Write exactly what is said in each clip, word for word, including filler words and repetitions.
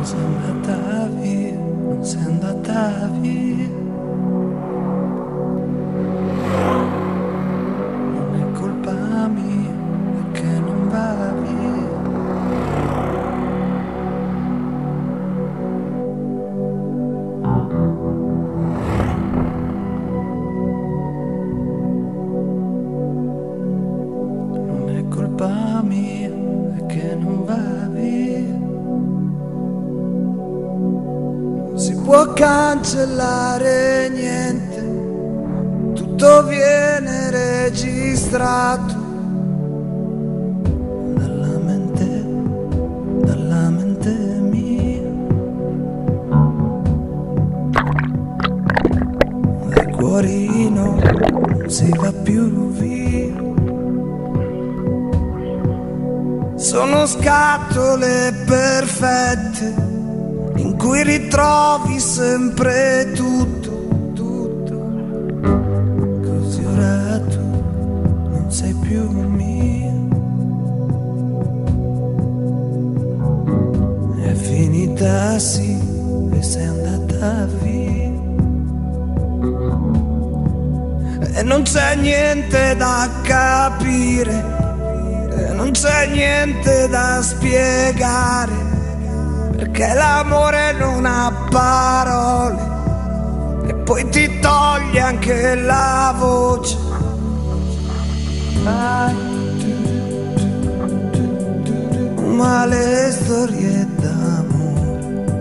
sei andata via, non sei andata via. Non è colpa mia perché non va via. Non è colpa mia perché non va via. Non si può cancellare niente, tutto viene registrato dalla mente, dalla mente mia. Dal cuorino non si va più via. Sono scatole perfette in cui ritrovi sempre tutto, tutto. Così ora tu non sei più mia. È finita sì e sei andata via. E non c'è niente da capire, e non c'è niente da spiegare, perché l'amore non ha parole e poi ti toglie anche la voce. Ma le storie d'amore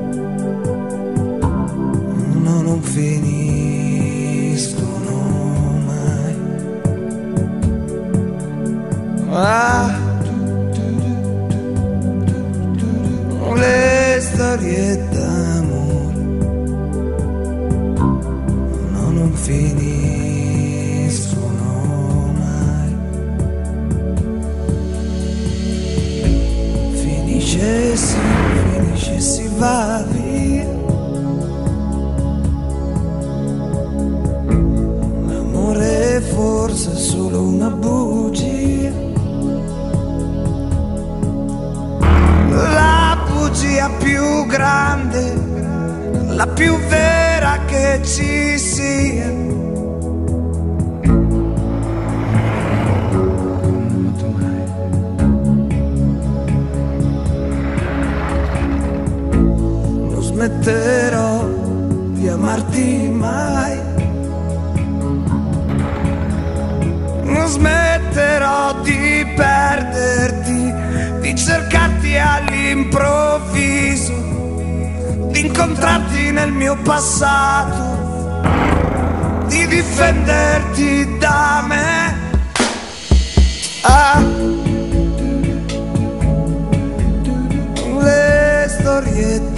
no, non finiscono mai. Ah, le storie d'amore no, non finiscono mai. Finisce sì, finisce si va via. L'amore forse è solo una bugia, la bugia più grande, la più vera che ci sia. Non smetterò di amarti mai, non smetterò di perderti, di cercarti all'improvviso, di incontrarti nel mio passato, di difenderti da me. Ah, le storie